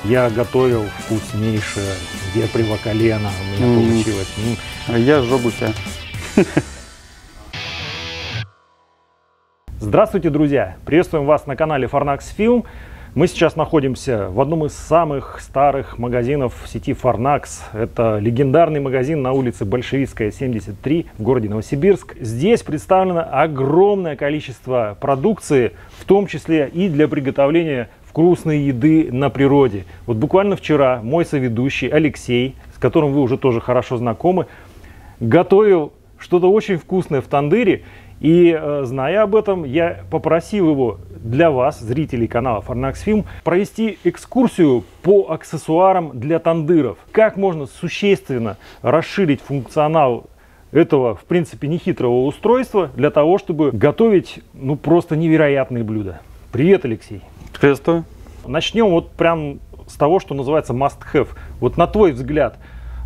Я готовил вкуснейшее вепрево колено, у меня получилось. А я сжёгуся. Здравствуйте, друзья! Приветствуем вас на канале Farnax Film. Мы сейчас находимся в одном из самых старых магазинов в сети Farnax. Это легендарный магазин на улице Большевистская, 73 в городе Новосибирск. Здесь представлено огромное количество продукции, в том числе и для приготовления вкусной еды на природе. Вот буквально вчера мой соведущий Алексей, с которым вы уже тоже хорошо знакомы, готовил что-то очень вкусное в тандыре. И зная об этом, я попросил его для вас, зрителей канала Farnax Film, провести экскурсию по аксессуарам для тандыров. Как можно существенно расширить функционал этого, в принципе, нехитрого устройства для того, чтобы готовить, ну, просто невероятные блюда. Привет, Алексей. Приветствую. Начнем вот прям с того, что называется must have. Вот на твой взгляд,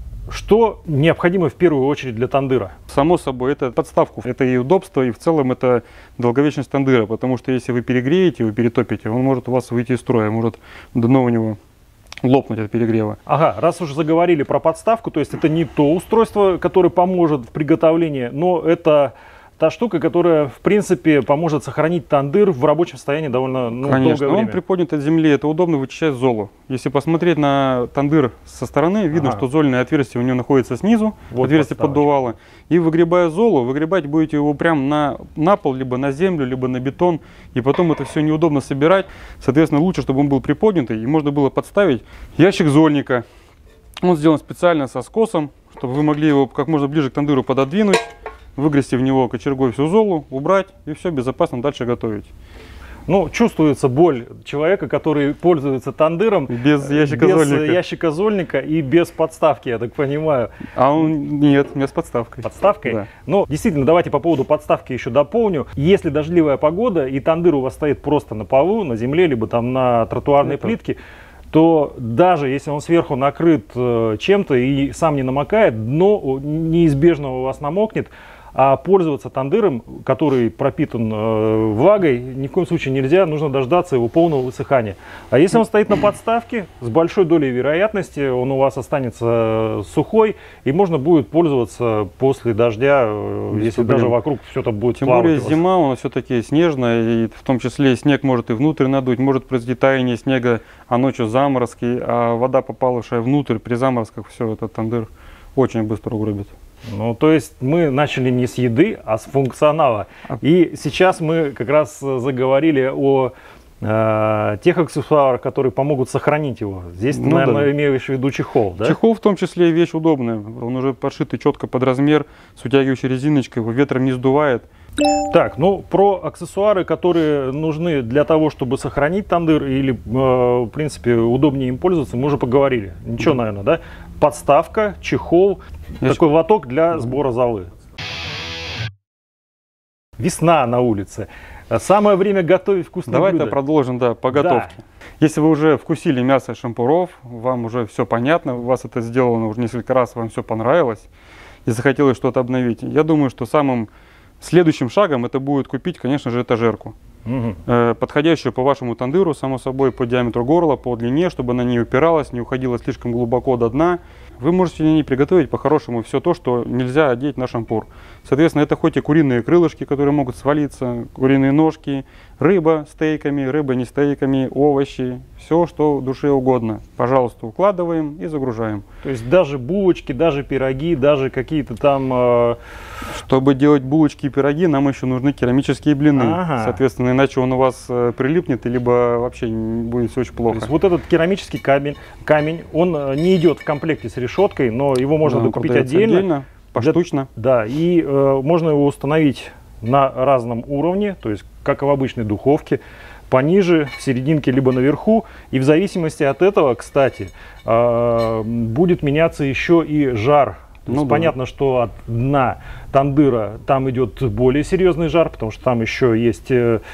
что необходимо в первую очередь для тандыра? Само собой, это подставку. Это и удобство, и в целом это долговечность тандыра. Потому что если вы перегреете, вы перетопите, он может у вас выйти из строя, может дно у него лопнуть от перегрева. Ага, раз уже заговорили про подставку, то есть это не то устройство, которое поможет в приготовлении, но это та штука, которая, в принципе, поможет сохранить тандыр в рабочем состоянии довольно долгое время. Он приподнят от земли, это удобно вычищать золу. Если посмотреть на тандыр со стороны, видно, что зольное отверстие у него находится снизу, вот отверстие поддувала. И выгребая золу, выгребать будете его прямо на пол, либо на землю, либо на бетон. И потом это все неудобно собирать. Соответственно, лучше, чтобы он был приподнятый, и можно было подставить ящик зольника. Он сделан специально со скосом, чтобы вы могли его как можно ближе к тандыру пододвинуть, выгрести в него кочергой всю золу, убрать и все, безопасно дальше готовить. Ну, чувствуется боль человека, который пользуется тандыром без ящика зольника и без подставки, я так понимаю. А он нет, у меня с подставкой. Подставкой? Да. Ну, действительно, давайте по поводу подставки еще дополню. Если дождливая погода и тандыр у вас стоит просто на полу, на земле, либо там на тротуарной плитке, то даже если он сверху накрыт чем-то и сам не намокает, дно неизбежно у вас намокнет. А пользоваться тандыром, который пропитан влагой, ни в коем случае нельзя, нужно дождаться его полного высыхания. А если он стоит на подставке, с большой долей вероятности он у вас останется сухой, и можно будет пользоваться после дождя, если даже вокруг все-то будет плавать. Тем более зима, у нас все-таки снежная, и в том числе снег может и внутрь надуть, может произойти таяние снега, а ночью заморозки, а вода, попавшая внутрь при заморозках, все, этот тандыр очень быстро угробит. Ну, то есть мы начали не с еды, а с функционала. И сейчас мы как раз заговорили о тех аксессуарах, которые помогут сохранить его. Здесь, наверное, имеешь в виду чехол, да? Чехол в том числе вещь удобная. Он уже подшитый четко под размер, с утягивающей резиночкой, его ветром не сдувает. Так, ну про аксессуары, которые нужны для того, чтобы сохранить тандыр или, в принципе, удобнее им пользоваться, мы уже поговорили. Ничего, наверное, да? Подставка, чехол, такой лоток для сбора золы. Весна на улице. Самое время готовить вкусные блюда. Давайте продолжим, по готовке. Да. Если вы уже вкусили мясо шампуров, вам уже все понятно, у вас это сделано уже несколько раз, вам все понравилось, и захотелось что-то обновить, я думаю, что самым следующим шагом это будет купить, конечно же, этажерку. Подходящую по вашему тандыру, само собой, по диаметру горла, по длине, чтобы она не упиралась, не уходила слишком глубоко до дна. Вы можете на ней приготовить по-хорошему все то, что нельзя одеть на шампур. Соответственно, это хоть и куриные крылышки, которые могут свалиться, куриные ножки, рыба стейками, рыба не стейками, овощи, все, что душе угодно. Пожалуйста, укладываем и загружаем. То есть даже булочки, даже пироги, даже какие-то там... Чтобы делать булочки и пироги, нам еще нужны керамические блины. Соответственно, иначе он у вас прилипнет, либо вообще будет все очень плохо. То есть вот этот керамический камень, он не идет в комплекте с решеткой, но его можно докупить отдельно. Поштучно. Да, и можно его установить на разном уровне, то есть как и в обычной духовке, пониже, в серединке, либо наверху. И в зависимости от этого, кстати, будет меняться еще и жар. То есть понятно, что от дна тандыра там идет более серьезный жар, потому что там еще есть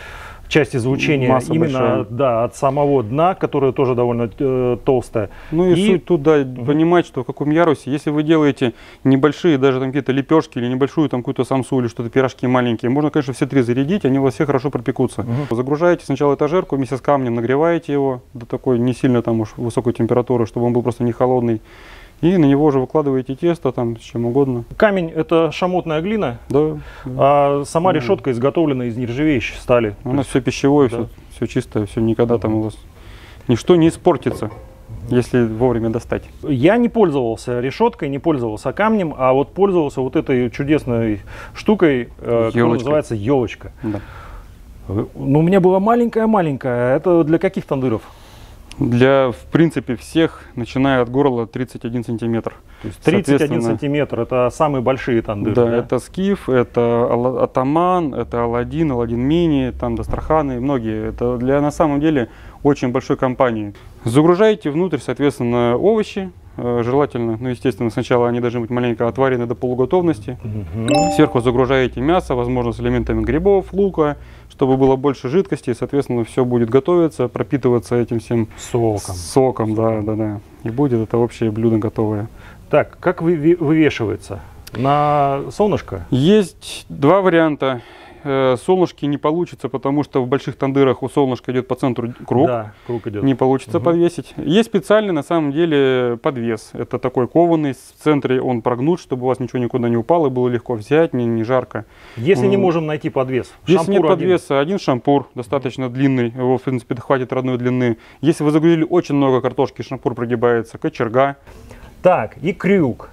часть излучения масса именно большая. да, от самого дна, которое тоже довольно толстое. Ну и суть тут, да, понимать, что в каком ярусе, если вы делаете небольшие, даже там какие-то лепешки или небольшую там какую-то самсу или что-то, пирожки маленькие, можно, конечно, все 3 зарядить, они у вас все хорошо пропекутся. Загружаете сначала этажерку вместе с камнем, нагреваете его до такой не сильно там уж высокой температуры, чтобы он был просто не холодный. И на него уже выкладываете тесто, там, с чем угодно. Камень – это шамотная глина, Да. а сама решетка изготовлена из нержавеющей стали. У нас все пищевое, да. все чистое, все никогда там у вас ничто не испортится, если вовремя достать. Я не пользовался решеткой, не пользовался камнем, а вот пользовался вот этой чудесной штукой, которая называется елочка. Да. Ну, у меня была маленькая-маленькая. Это для каких тандыров? Для, в принципе, всех, начиная от горла 31 сантиметр. То есть 31 сантиметр – это самые большие тандыры, да? Это скиф, это атаман, это Аладдин мини, там Дастраханы, многие. Это на самом деле очень большой компании. Загружаете внутрь, соответственно, овощи, желательно, ну, естественно, сначала они должны быть маленько отварены до полуготовности. Сверху загружаете мясо, возможно, с элементами грибов, лука, чтобы было больше жидкости, и, соответственно, все будет готовиться, пропитываться этим всем соком, да. И будет это общее блюдо готовое. Так, как вывешивается? На солнышко? Есть 2 варианта. Солнышки не получится, потому что в больших тандырах у солнышка идет по центру круг. Да, круг идет. Не получится подвесить. Есть специальный, на самом деле, подвес. Это такой кованый, в центре он прогнут, чтобы у вас ничего никуда не упало, было легко взять, не жарко. Если не можем найти подвес? Если нет подвеса, один шампур, достаточно длинный, его, в принципе, хватит родной длины. Если вы загрузили очень много картошки, шампур прогибается, кочерга. Так, и крюк.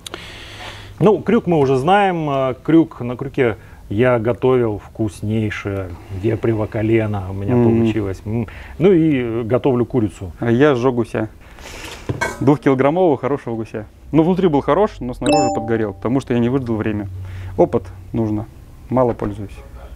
Ну, крюк мы уже знаем, крюк на крюке. Я готовил вкуснейшее вепрево колено, у меня получилось. Ну и готовлю курицу. А я сжег гуся. 2-килограммового хорошего гуся. Ну, внутри был хорош, но снаружи подгорел, потому что я не выждал время. Опыт нужно. Мало пользуюсь.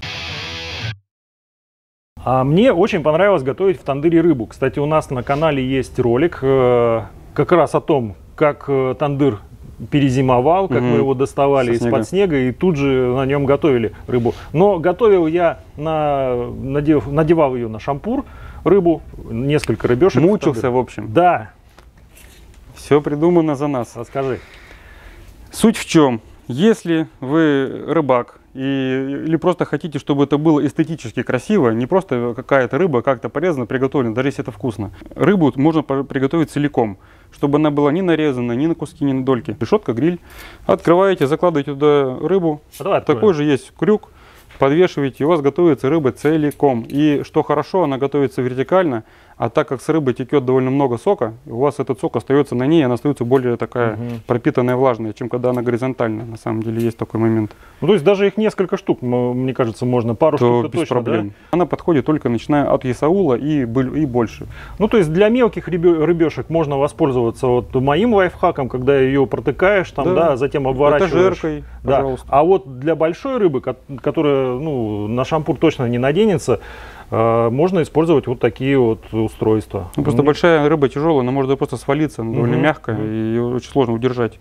А мне очень понравилось готовить в тандыре рыбу. Кстати, у нас на канале есть ролик как раз о том, как тандыр перезимовал, как мы его доставали из-под снега и тут же на нем готовили рыбу. Но готовил я, надевал ее на шампур, рыбу, несколько рыбешек. Мучился, в общем. Да. Все придумано за нас. Расскажи. Суть в чем? Если вы рыбак или просто хотите, чтобы это было эстетически красиво, не просто какая-то рыба как-то порезана, приготовлена, даже если это вкусно. Рыбу можно приготовить целиком, чтобы она была не нарезана, ни на куски, ни на дольки. Решетка, гриль. Открываете, закладываете туда рыбу. Такой же есть крюк. Подвешиваете, и у вас готовится рыба целиком. И что хорошо, она готовится вертикально, а так как с рыбы текет довольно много сока, у вас этот сок остается на ней, и она остается более такая пропитанная, влажная, чем когда она горизонтальная. На самом деле есть такой момент. Ну, то есть даже их несколько штук, мне кажется, можно пару штук без точно, проблем. Да? Она подходит только начиная от ясаула и больше. Ну, то есть для мелких рыбешек можно воспользоваться вот моим лайфхаком, когда ее протыкаешь, там, да, затем обворачиваешь. Этажеркой, да. Пожалуйста. А вот для большой рыбы, которая на шампур точно не наденется, можно использовать вот такие вот устройства. Ну, просто большая рыба тяжелая, она может просто свалиться, она довольно мягкая, и ее очень сложно удержать.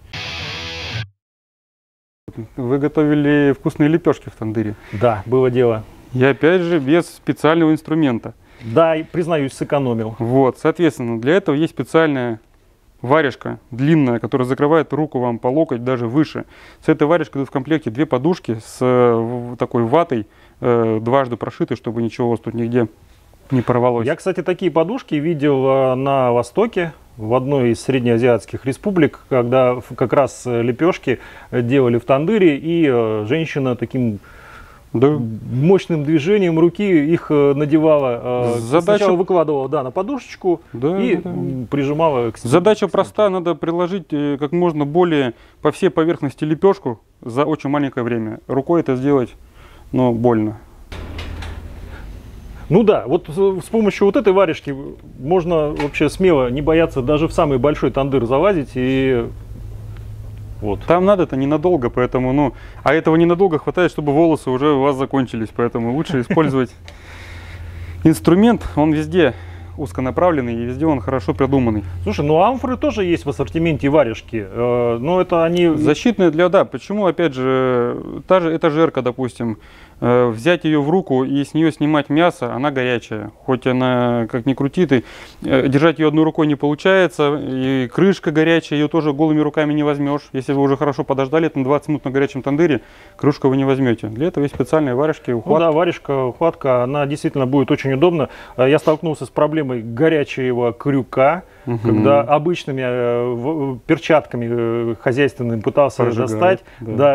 Вы готовили вкусные лепешки в тандыре. Да, было дело. И опять же без специального инструмента. Да, признаюсь, сэкономил. Вот, соответственно, для этого есть специальная варежка длинная, которая закрывает руку вам по локоть, даже выше. С этой варежкой идут в комплекте 2 подушки с такой ватой, дважды прошитой, чтобы ничего у вас тут нигде не порвалось. Я, кстати, такие подушки видел на Востоке, в одной из среднеазиатских республик, когда как раз лепешки делали в тандыре, и женщина таким мощным движением руки их надевала, сначала выкладывала на подушечку и прижимала к стене. Задача проста, надо приложить как можно более по всей поверхности лепешку за очень маленькое время. Рукой это сделать, но больно. Ну да, вот с помощью вот этой варежки можно вообще смело не бояться даже в самый большой тандыр залазить и вот. Там надо это ненадолго, поэтому, а этого ненадолго хватает, чтобы волосы уже у вас закончились, поэтому лучше использовать инструмент, он везде узконаправленный и везде он хорошо придуманный. Слушай, амфоры тоже есть в ассортименте варежки, но это они... Защитные почему, опять же, та же этажерка, допустим, взять ее в руку и с нее снимать мясо, она горячая. Хоть она как ни крути, держать ее одной рукой не получается. И крышка горячая, ее тоже голыми руками не возьмешь. Если вы уже хорошо подождали, там 20 минут на горячем тандыре, крышку вы не возьмете. Для этого есть специальные варежки, ухватка. Ну да, варежка, ухватка, она действительно будет очень удобна. Я столкнулся с проблемой горячего крюка, когда обычными перчатками хозяйственными пытался Прожигает, достать. да. Да,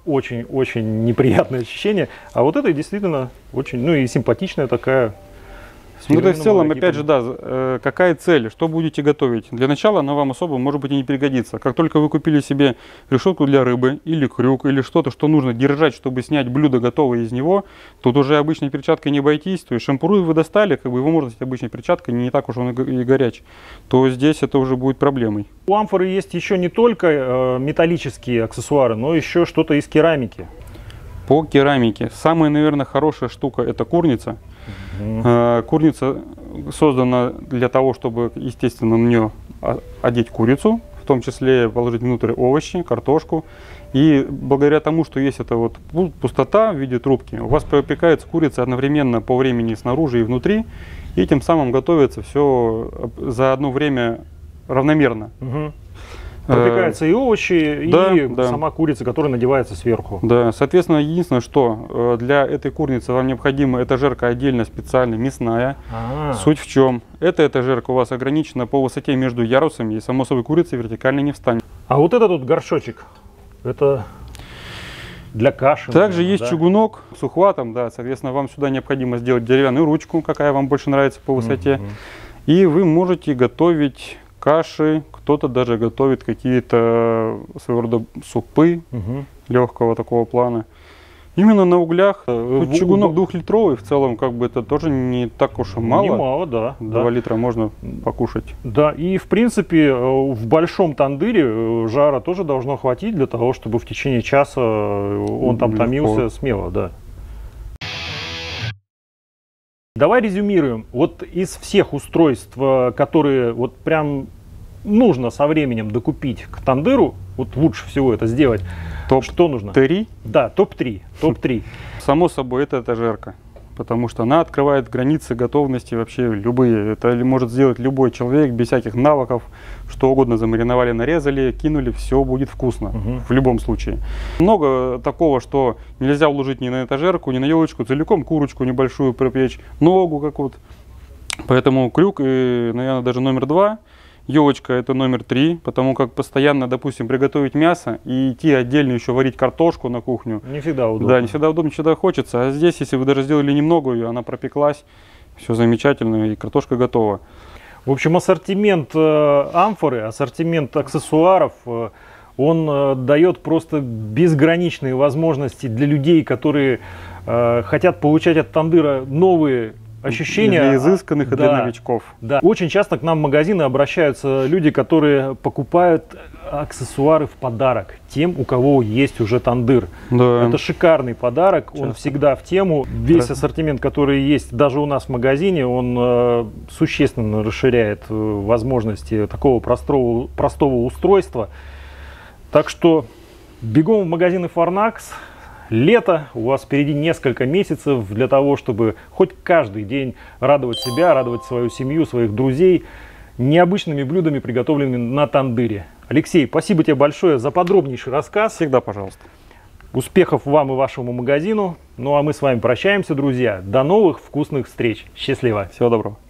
очень неприятное ощущение. А вот это действительно очень, ну и симпатичная такая. Ну, то есть в целом, опять же, да, какая цель, что будете готовить? Для начала она вам особо, может быть, и не пригодится. Как только вы купили себе решетку для рыбы, или крюк, или что-то, что нужно держать, чтобы снять блюдо готовое из него, тут уже обычной перчаткой не обойтись. То есть шампуры вы достали, как бы его можно снять обычной перчаткой, не так уж он и горяч. То здесь это уже будет проблемой. У амфоры есть еще не только металлические аксессуары, но еще что-то из керамики. По керамике. Самая, наверное, хорошая штука — это курница. Курница создана для того, чтобы, естественно, на нее одеть курицу, в том числе положить внутрь овощи, картошку. И благодаря тому, что есть эта вот пустота в виде трубки, у вас пропекается курица одновременно по времени снаружи и внутри, и тем самым готовится все за одно время равномерно. Пропекаются и овощи, да, и да. сама курица, которая надевается сверху. Да, соответственно, единственное, что для этой курицы вам необходима этажерка отдельно, специально мясная. Суть в чем? Эта этажерка у вас ограничена по высоте между ярусами, и, само собой, курица вертикально не встанет. А вот этот вот горшочек, это для каши. Также наверное, есть чугунок с ухватом, да, соответственно, вам сюда необходимо сделать деревянную ручку, какая вам больше нравится по высоте. И вы можете готовить каши, кто-то даже готовит какие-то своего рода супы легкого такого плана. Именно на углях. Тут чугунок 2-литровый, в целом, как бы это тоже не так уж и мало. Немало, да. 2 литра можно покушать. Да, и в принципе в большом тандыре жара тоже должно хватить для того, чтобы в течение часа он там томился смело, да. Давай резюмируем. Вот из всех устройств, которые вот прям нужно со временем докупить к тандыру, вот лучше всего это сделать, что нужно? Топ-3? Да, топ-3. Топ-3. Само собой, это этажерка. Потому что она открывает границы готовности вообще любые. Это может сделать любой человек без всяких навыков. Что угодно замариновали, нарезали, кинули, все будет вкусно. В любом случае. Много такого, что нельзя уложить ни на этажерку, ни на елочку, целиком курочку небольшую пропечь, ногу какую-то. Поэтому крюк, и, наверное, даже номер 2. Елочка — это номер 3, потому как постоянно, допустим, приготовить мясо и идти отдельно еще варить картошку на кухню. Не всегда удобно. Да, не всегда удобно, не всегда хочется. А здесь, если вы даже сделали немного ее, она пропеклась, все замечательно, и картошка готова. В общем, ассортимент амфоры, ассортимент аксессуаров, он дает просто безграничные возможности для людей, которые хотят получать от тандыра новые ощущения. Для изысканных и для новичков. Да. Очень часто к нам в магазины обращаются люди, которые покупают аксессуары в подарок тем, у кого есть уже тандыр. Да. Это шикарный подарок, он всегда в тему. Весь ассортимент, который есть даже у нас в магазине, он существенно расширяет возможности такого простого устройства. Так что бегом в магазины Farnax. Лето, у вас впереди несколько месяцев для того, чтобы хоть каждый день радовать себя, радовать свою семью, своих друзей необычными блюдами, приготовленными на тандыре. Алексей, спасибо тебе большое за подробнейший рассказ. Всегда пожалуйста. Успехов вам и вашему магазину. Ну а мы с вами прощаемся, друзья. До новых вкусных встреч. Счастливо. Всего доброго.